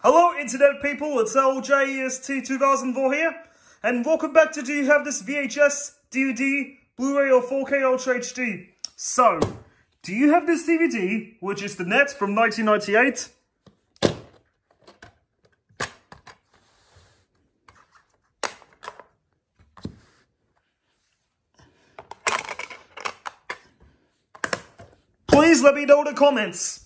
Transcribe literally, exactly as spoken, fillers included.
Hello internet people, it's L J E S T two thousand four here, and welcome back to Do You Have This V H S, D V D, Blu-ray or four K Ultra H D? So, do you have this D V D, which is The Net from nineteen ninety-eight? Please let me know in the comments.